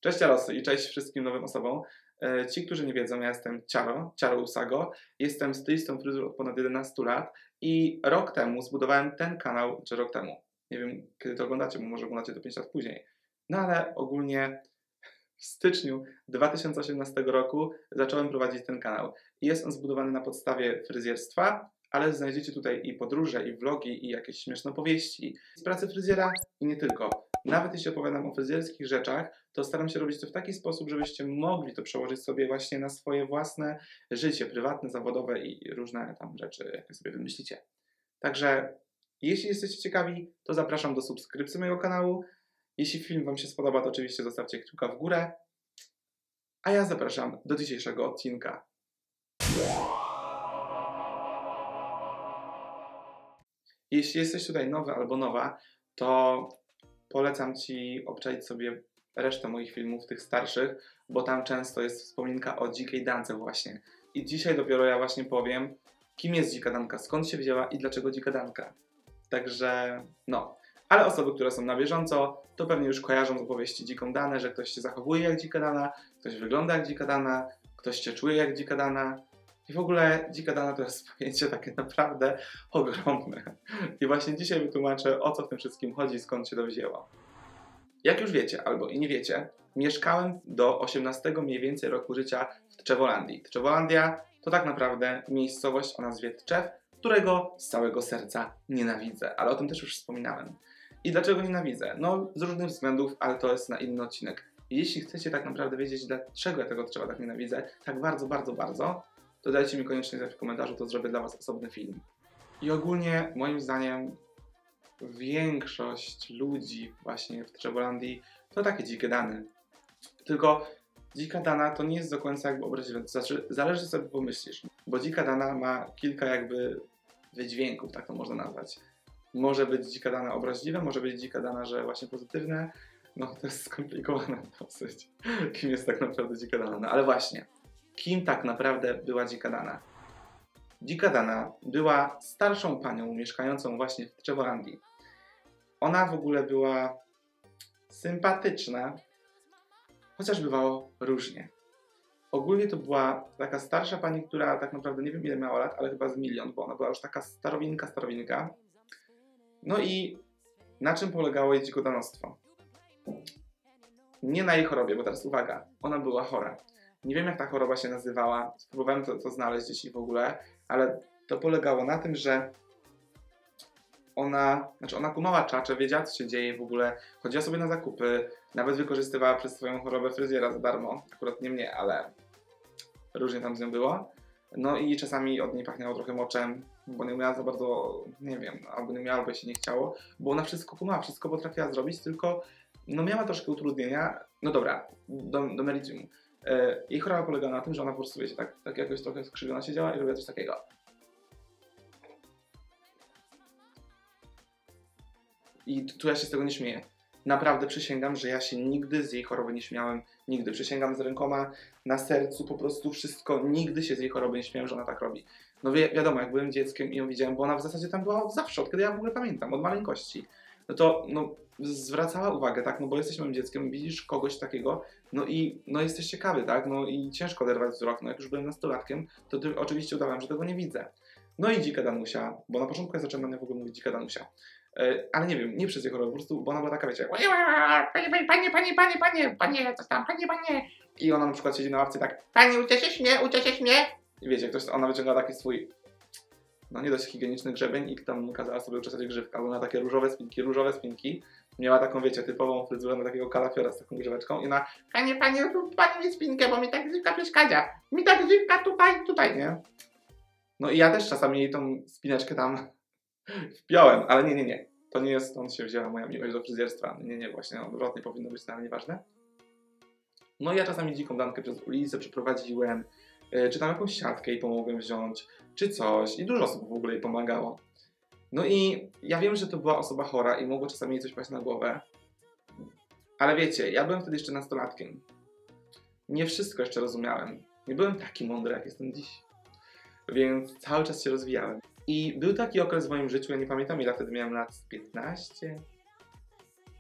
Cześć Ciarosy i cześć wszystkim nowym osobom. Ci, którzy nie wiedzą, ja jestem Ciaro Usago. Jestem stylistą fryzur od ponad 11 lat i rok temu zbudowałem ten kanał, czy rok temu. Nie wiem, kiedy to oglądacie, bo może oglądacie to 5 lat później. No ale ogólnie w styczniu 2018 roku zacząłem prowadzić ten kanał. I jest on zbudowany na podstawie fryzjerstwa, ale znajdziecie tutaj i podróże, i vlogi, i jakieś śmieszne opowieści z pracy fryzjera i nie tylko. Nawet jeśli opowiadam o fryzjerskich rzeczach, to staram się robić to w taki sposób, żebyście mogli to przełożyć sobie właśnie na swoje własne życie prywatne, zawodowe i różne tam rzeczy, jakie sobie wymyślicie. Także jeśli jesteście ciekawi, to zapraszam do subskrypcji mojego kanału. Jeśli film Wam się spodoba, to oczywiście zostawcie kciuka w górę. A ja zapraszam do dzisiejszego odcinka. Jeśli jesteś tutaj nowy albo nowa, to polecam Ci obczaić sobie resztę moich filmów, tych starszych, bo tam często jest wspominka o dzikiej dance właśnie. I dzisiaj dopiero ja właśnie powiem, kim jest dzika danka, skąd się wzięła i dlaczego dzika danka. Także no. Ale osoby, które są na bieżąco, to pewnie już kojarzą z opowieści Dziką Danę, że ktoś się zachowuje jak dzika dana, ktoś wygląda jak dzika dana, ktoś się czuje jak dzika dana. I w ogóle dzika dana to jest pojęcie takie naprawdę ogromne. I właśnie dzisiaj wytłumaczę, o co w tym wszystkim chodzi, skąd się to wzięło. Jak już wiecie, albo i nie wiecie, mieszkałem do 18 mniej więcej roku życia w Tczewolandii. Tczewolandia to tak naprawdę miejscowość o nazwie Tczew, którego z całego serca nienawidzę, ale o tym też już wspominałem. I dlaczego nienawidzę? No z różnych względów, ale to jest na inny odcinek. Jeśli chcecie tak naprawdę wiedzieć, dlaczego ja tego Tczewa tak nienawidzę, tak bardzo, to dajcie mi koniecznie znać w komentarzu, to zrobię dla Was osobny film. I ogólnie, moim zdaniem, większość ludzi właśnie w Tczewolandii to takie dzikie dany. Tylko dzika dana to nie jest do końca jakby obraźliwe, to znaczy zależy sobie pomyślisz, bo dzika dana ma kilka jakby wydźwięków, tak to można nazwać. Może być dzika dana obraźliwe, może być dzika dana, że właśnie pozytywne. No to jest skomplikowane dosyć, kim jest tak naprawdę dzika dana. No ale właśnie, kim tak naprawdę była dzika dana? Dzika dana była starszą panią mieszkającą właśnie w Tczewolandii. Ona w ogóle była sympatyczna, chociaż bywało różnie. Ogólnie to była taka starsza pani, która tak naprawdę nie wiem ile miała lat, ale chyba z 1 000 000, bo ona była już taka starowinka. No i na czym polegało jej dzikodanostwo? Nie na jej chorobie, bo teraz uwaga, ona była chora. Nie wiem jak ta choroba się nazywała, spróbowałem to znaleźć gdzieś w ogóle, ale to polegało na tym, że ona kumała czacze, wiedziała co się dzieje w ogóle, chodziła sobie na zakupy, nawet wykorzystywała przez swoją chorobę fryzjera za darmo, akurat nie mnie, ale różnie tam z nią było. No i czasami od niej pachniało trochę moczem, bo nie umiała za bardzo, nie wiem, albo nie umiała, albo jej się nie chciało, bo ona wszystko kumała, wszystko potrafiła zrobić, tylko no miała troszkę utrudnienia. No dobra, do meritum. Jej choroba polegała na tym, że ona po prostu, wiecie, tak jakoś trochę skrzywiona siedziała i robiła coś takiego. I tu ja się z tego nie śmieję. Naprawdę przysięgam, że ja się nigdy z jej choroby nie śmiałem. Nigdy. Przysięgam z rękoma na sercu, po prostu wszystko. Nigdy się z jej choroby nie śmiałem, że ona tak robi. No wiadomo, jak byłem dzieckiem i ją widziałem, bo ona w zasadzie tam była od zawsze, od kiedy ja w ogóle pamiętam, od maleńkości. No to zwracała uwagę, tak, no bo jesteś małym dzieckiem, widzisz kogoś takiego, no i jesteś ciekawy, tak, no i ciężko oderwać wzrok, no jak już byłem nastolatkiem, to oczywiście udawałem, że tego nie widzę. No i dzika danusia, bo na początku ja zacząłem na nią w ogóle mówić dzika danusia. Ale nie wiem, nie przez jej chorobę, po prostu, bo ona była taka, wiecie, panie, coś tam, panie. I ona na przykład siedzi na ławce tak, pani, ucieszysz mnie. I wiecie, ona wyciąga taki swój, no nie dość higieniczny grzebień i tam kazała sobie uczesać grzywkę, albo na takie różowe spinki. Miała taką, wiecie, typową fryzurę na takiego kalafiora z taką grzyweczką i ona, pani mi spinkę, bo mi tak grzywka przeszkadza. Mi tak grzywka tutaj, nie? No i ja też czasami jej tą spineczkę tam wpiąłem, ale nie. To nie jest, stąd się wzięła moja miłość do fryzjerstwa. Nie, właśnie, odwrotnie powinno być, ale nieważne. No i ja czasami dziką dankę przez ulicę przeprowadziłem, czy tam jakąś siatkę jej pomogłem wziąć, czy coś i dużo osób w ogóle jej pomagało. No i ja wiem, że to była osoba chora i mogło czasami jej coś paść na głowę, ale wiecie, ja byłem wtedy jeszcze nastolatkiem. Nie wszystko jeszcze rozumiałem. Nie byłem taki mądry, jak jestem dziś. Więc cały czas się rozwijałem. I był taki okres w moim życiu, ja nie pamiętam ile wtedy miałem lat, 15?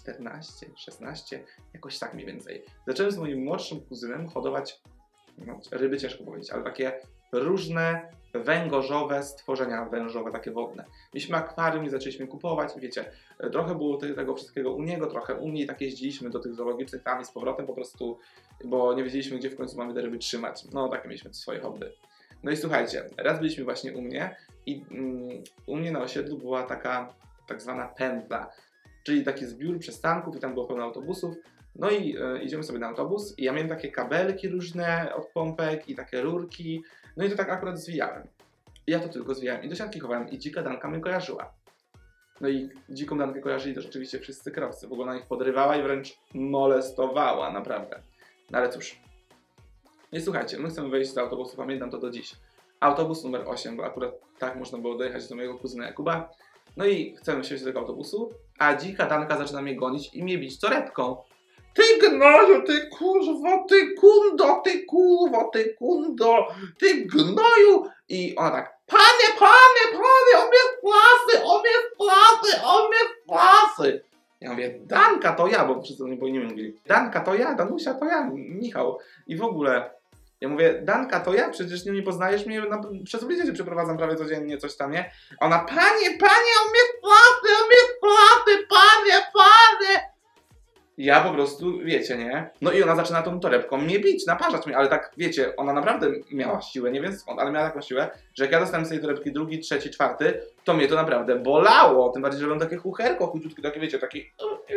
14, 16, jakoś tak mniej więcej. Zacząłem z moim młodszym kuzynem hodować, no, ryby ciężko powiedzieć, ale takie różne węgorzowe stworzenia wężowe, takie wodne. Mieliśmy akwarium i zaczęliśmy kupować, wiecie, trochę było tego wszystkiego u niego, trochę u mnie i tak jeździliśmy do tych zoologicznych tam i z powrotem po prostu, bo nie wiedzieliśmy, gdzie w końcu mamy te ryby trzymać. No, takie mieliśmy swoje hobby. No i słuchajcie, raz byliśmy właśnie u mnie i u mnie na osiedlu była taka tak zwana pętla, czyli taki zbiór przystanków i tam było pełno autobusów. No i idziemy sobie na autobus i ja miałem takie kabelki różne od pompek i takie rurki, no i to tak akurat zwijałem. I ja to tylko zwijałem i do siatki chowałem i dzika Danka mnie kojarzyła. No i dziką Dankę kojarzyli też oczywiście wszyscy kierowcy, w ogóle ona ich podrywała i wręcz molestowała, naprawdę. No ale cóż. No i słuchajcie, my chcemy wejść z autobusu, pamiętam to do dziś. Autobus numer 8, bo akurat tak można było dojechać do mojego kuzyna Jakuba. No i chcemy wsiąść do tego autobusu, a dzika Danka zaczyna mnie gonić i mnie bić torebką. Ty gnoju, ty kurwo, ty kundo, ty kurwo, ty kundo, ty gnoju! I ona tak, panie, on mnie splasy, on mnie splasy, on mnie splasy! Ja mówię, Danka to ja, bo wszyscy oni nie mówili. Danka to ja, Danusia to ja, Michał. I w ogóle, ja mówię, Danka to ja, przecież nie poznajesz mnie, przez ulicę się przeprowadzam prawie codziennie, coś tam, nie? A ona, panie, on mnie splasy, panie! Ja po prostu, wiecie, nie? No i ona zaczyna tą torebką mnie bić, naparzać mnie, ale tak, wiecie, ona naprawdę miała siłę, nie wiem skąd, ale miała taką siłę, że jak ja dostałem z tej torebki drugi, trzeci, czwarty, to mnie to naprawdę bolało, tym bardziej, że robią takie chucherko, chudziutkie, takie, wiecie, takie...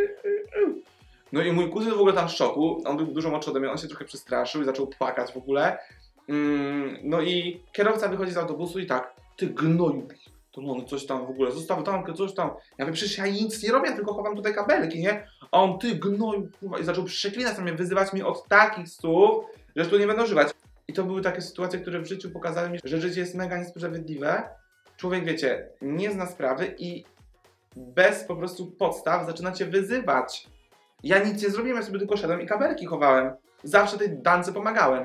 No i mój kuzyn w ogóle tam w szoku, on był dużo młodszy ode mnie, on się trochę przestraszył i zaczął płakać w ogóle. No i kierowca wychodzi z autobusu i tak, ty gnoju, to on coś tam w ogóle, zostaw Dankę, coś tam. Ja mówię, przecież ja nic nie robię, tylko chowam tutaj kabelki, nie? A on, ty gnoju, kurwa, i zaczął przeklinać na mnie, wyzywać mnie od takich słów, że już tu nie będę używać. I to były takie sytuacje, które w życiu pokazały mi, że życie jest mega niesprawiedliwe. Człowiek, wiecie, nie zna sprawy i bez po prostu podstaw zaczyna cię wyzywać. Ja nic nie zrobiłem, ja sobie tylko szedłem i kabelki chowałem. Zawsze tej Dance pomagałem.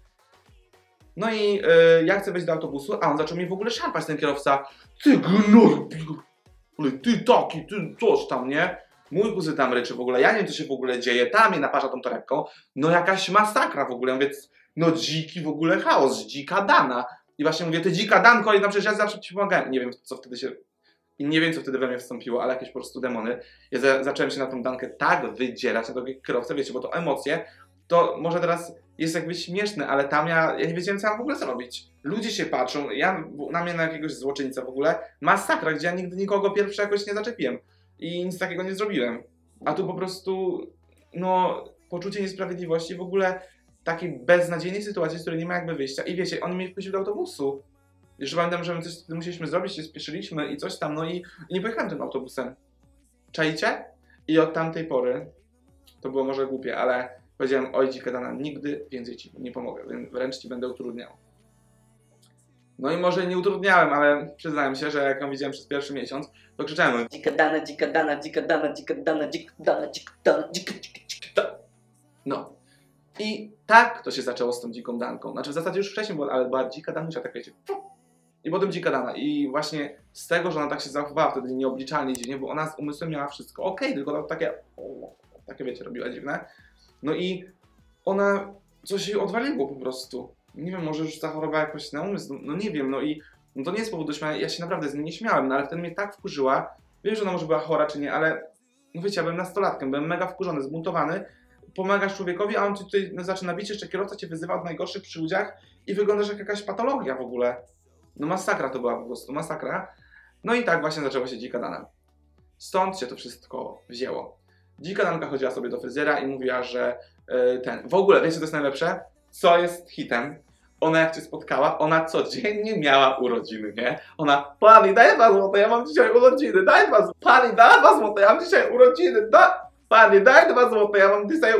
No i ja chcę wejść do autobusu, a on zaczął mnie w ogóle szarpać, ten kierowca. Ty gnoj, ty taki, ty coś tam, nie? Mój kuzyn tam ryczy w ogóle, ja nie wiem co się w ogóle dzieje, tam mnie naparza tą torebką. No jakaś masakra w ogóle, więc no dziki w ogóle chaos, dzika Dana. I właśnie mówię, ty dzika Danko, i no przecież ja zawsze ci pomagałem. Nie wiem co wtedy się... I nie wiem co wtedy we mnie wstąpiło, ale jakieś po prostu demony. Ja zacząłem się na tą Dankę tak wydzierać, na tego kierowcę, wiecie, bo to emocje, to może teraz jest jakby śmieszne, ale tam ja nie wiedziałem co mam w ogóle zrobić. Ludzie się patrzą, na mnie na jakiegoś złoczyńca w ogóle, masakra, gdzie ja nigdy nikogo pierwszy jakoś nie zaczepiłem i nic takiego nie zrobiłem. A tu po prostu, no, poczucie niesprawiedliwości, w ogóle takiej beznadziejnej sytuacji, z której nie ma jakby wyjścia. I wiecie, on mnie wpuścił do autobusu. Jeszcze pamiętam, że my coś musieliśmy zrobić, się spieszyliśmy i coś tam, no i nie pojechałem tym autobusem. Czajcie? I od tamtej pory, to było może głupie, ale powiedziałem, oj dzika Dana, nigdy więcej ci nie pomogę, wręcz ci będę utrudniał. No i może nie utrudniałem, ale przyznałem się, że jak ją widziałem przez pierwszy miesiąc, to krzyczałem dzika Dana, dzika Dana, dzika Dana, dzika Dana, dzika Dana, dzika Dana, dzika Dana. No. I tak to się zaczęło z tą dziką Danką. Znaczy w zasadzie już wcześniej była, ale była dzika Danusia, tak wiecie. I potem dzika Dana. I właśnie z tego, że ona tak się zachowała wtedy nieobliczalnie dziwnie, bo ona z umysłem miała wszystko okej, tylko to takie wiecie, robiła dziwne. No i ona coś jej odwaliło po prostu. Nie wiem, może już zachorowała jakoś na umysł, no nie wiem, no i no to nie jest powód do śmiania, ja się naprawdę z niej nie śmiałem, no ale wtedy mnie tak wkurzyła. Wiem, że ona może była chora czy nie, ale no wiecie, ja byłem nastolatkiem, byłem mega wkurzony, zbuntowany. Pomagasz człowiekowi, a on ci tutaj zaczyna bić, jeszcze kierowca cię wyzywa od najgorszych przy ludziach i wyglądasz jak jakaś patologia w ogóle. No masakra to była po prostu, masakra. No i tak właśnie zaczęła się dzika Dana. Stąd się to wszystko wzięło. Dzika Danka chodziła sobie do fryzjera i mówiła, że w ogóle, wiecie co jest najlepsze? Co jest hitem? Ona jak cię spotkała, ona codziennie miała urodziny, nie? Ona, pani daj 2 złote, ja mam dzisiaj urodziny, daj 2 złote, pani daj 2 złote, ja mam dzisiaj urodziny, pani daj 2 złote, ja mam dzisiaj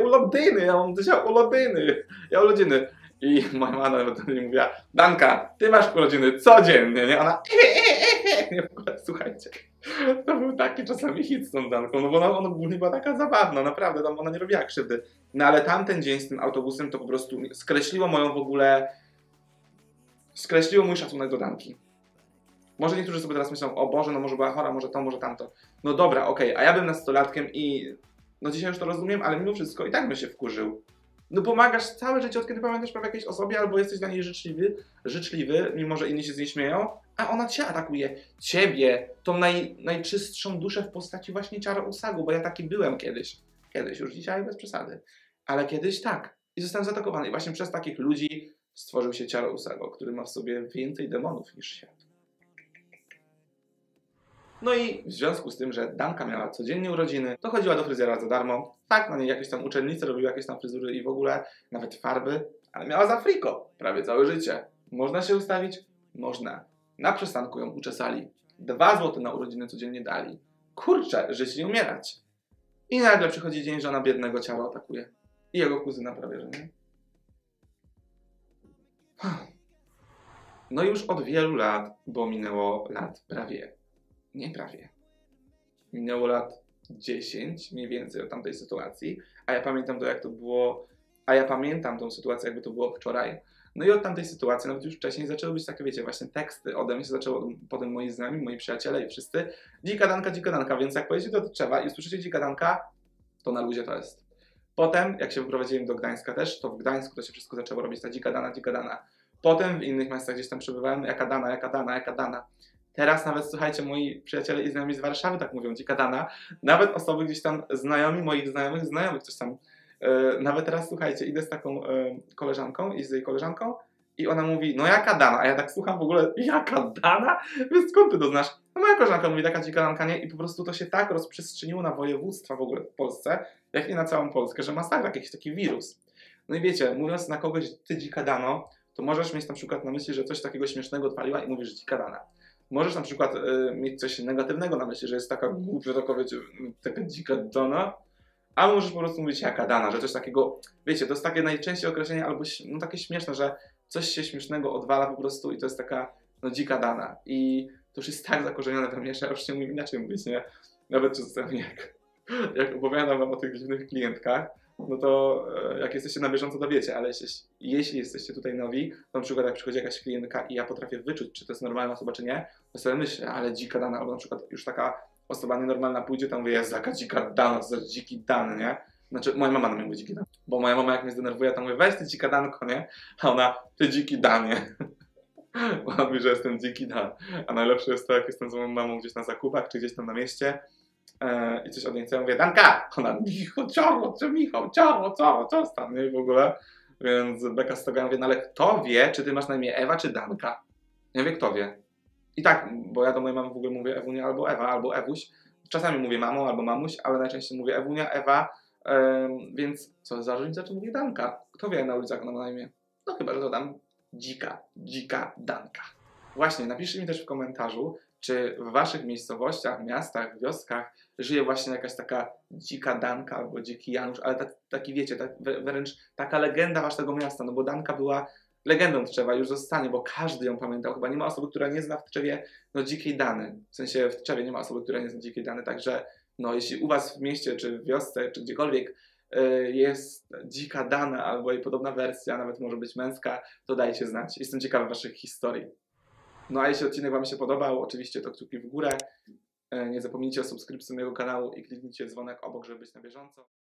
urodziny, I moja mama nawet mi mówiła, Danka, ty masz urodziny codziennie, nie? Ona nie, w ogóle, słuchajcie, to był taki czasami hit z tą Danką, no bo ona ogólnie była taka zabawna, naprawdę, tam ona nie robiła krzywdy. No ale tamten dzień z tym autobusem to po prostu skreśliło moją w ogóle, skreśliło mój szacunek do Danki. Może niektórzy sobie teraz myślą, o Boże, no może była chora, może to, może tamto. No dobra, okej, a ja byłem nastolatkiem i No dzisiaj już to rozumiem, ale mimo wszystko i tak bym się wkurzył. No pomagasz całe życie, od kiedy pamiętasz prawie jakiejś osobie, albo jesteś dla niej życzliwy, mimo że inni się z niej śmieją, a ona cię atakuje. Ciebie, tą najczystszą duszę w postaci właśnie Charo Usagu, bo ja taki byłem kiedyś. Kiedyś, już dzisiaj bez przesady. Ale kiedyś tak. I zostałem zaatakowany. I właśnie przez takich ludzi stworzył się Charo Usago, który ma w sobie więcej demonów niż świat. No i w związku z tym, że Danka miała codziennie urodziny, to chodziła do fryzjera za darmo. Tak, na niej jakieś tam uczennice robiły jakieś tam fryzury i w ogóle nawet farby, ale miała za friko prawie całe życie. Można się ustawić? Można. Na przystanku ją uczesali. 2 złote na urodziny codziennie dali. Kurczę, żyć nie umierać. I nagle przychodzi dzień, że ona biednego Ciaro atakuje. I jego kuzyna prawie, że nie? No już od wielu lat, bo minęło lat prawie. Nie prawie. Minęło lat 10 mniej więcej od tamtej sytuacji, a ja pamiętam to, jak to było, a ja pamiętam tą sytuację, jakby to było wczoraj. No i od tamtej sytuacji, nawet już wcześniej, zaczęły być takie, wiecie, właśnie teksty ode mnie się zaczęło, potem moi znajomi, moi przyjaciele i wszyscy. Dzika Danka, więc jak pojedziecie do Tczewa i usłyszycie Dzika Danka, to na luzie to jest. Potem, jak się wyprowadziłem do Gdańska też, to w Gdańsku to się wszystko zaczęło robić, ta Dzika Dana. Potem w innych miastach gdzieś tam przebywałem, jaka Dana. Teraz nawet, słuchajcie, moi przyjaciele i znajomi z Warszawy tak mówią, Dzika Dana. Nawet osoby gdzieś tam, znajomi moich znajomych, coś tam. Nawet teraz, słuchajcie, idę z taką koleżanką i z jej koleżanką i ona mówi, no jaka Dana? A ja tak słucham w ogóle, jaka Dana? Więc skąd ty to znasz? No moja koleżanka mówi, taka Dzika Danka, nie? I po prostu to się tak rozprzestrzeniło na województwa w ogóle w Polsce, jak i na całą Polskę, że masakra, jakiś taki wirus. No i wiecie, mówiąc na kogoś, ty Dzika Dano, to możesz mieć na przykład na myśli, że coś takiego śmiesznego odpaliła i mówisz Dzika Dana. Możesz na przykład mieć coś negatywnego na myśli, że jest taka głupia, taka, wiecie, taka Dzika Dana, a możesz po prostu mówić jaka Dana, że coś takiego, wiecie, to jest takie najczęściej określenie albo no, takie śmieszne, że coś się śmiesznego odwala po prostu i to jest taka no, Dzika Dana. I to już jest tak zakorzenione we mnie, że ja już nie umiem inaczej mówić, nie? Nawet czasami jak opowiadam wam o tych dziwnych klientkach, no to jak jesteście na bieżąco, to wiecie, ale jeśli jesteście tutaj nowi, to na przykład jak przychodzi jakaś klientka i ja potrafię wyczuć, czy to jest normalna osoba, czy nie, to sobie myślę, ale Dzika Dana, albo na przykład już taka osoba nienormalna pójdzie, to mówię, jest jaka Dzika Dana, to jest dziki Dan, nie? Znaczy, moja mama na mnie mówi dziki Dan, bo moja mama jak mnie zdenerwuje, to mówi, weź ty Dzika Danko, nie? A ona, ty dziki Danie. Bo ona mówi, że jestem dziki Dan. A najlepsze jest to, jak jestem z moją mamą gdzieś na zakupach, czy gdzieś tam na mieście, i coś od niej chcę, ja mówię, Danka! Ona, Michał, co tam, nie? I w ogóle. Więc beka z tego, ja mówię, no ale kto wie, czy ty masz na imię Ewa, czy Danka? Nie wie, kto wie. I tak, bo ja do mojej mamy w ogóle mówię Ewunia albo Ewa, albo Ewuś. Czasami mówię mamo albo mamuś, ale najczęściej mówię Ewunia, Ewa, więc co za różnica, czy mówię Danka? Kto wie na ulicach, jak ona ma na imię? No chyba, że dodam dzika Danka. Właśnie, napiszcie mi też w komentarzu, czy w waszych miejscowościach, miastach, wioskach żyje właśnie jakaś taka dzika Danka albo dziki Janusz, ale taki wiecie, wręcz taka legenda waszego miasta, no bo Danka była legendą Tczewa, już zostanie, bo każdy ją pamiętał. Chyba nie ma osoby, która nie zna w Tczewie no, dzikiej Dany. W sensie w Tczewie nie ma osoby, która nie zna dzikiej Dany, także no, jeśli u was w mieście, czy w wiosce, czy gdziekolwiek jest dzika Dana albo jej podobna wersja, nawet może być męska, to dajcie znać. Jestem ciekawy waszych historii. No a jeśli odcinek wam się podobał, oczywiście to kciuki w górę. Nie zapomnijcie o subskrypcji mojego kanału i kliknijcie dzwonek obok, żeby być na bieżąco.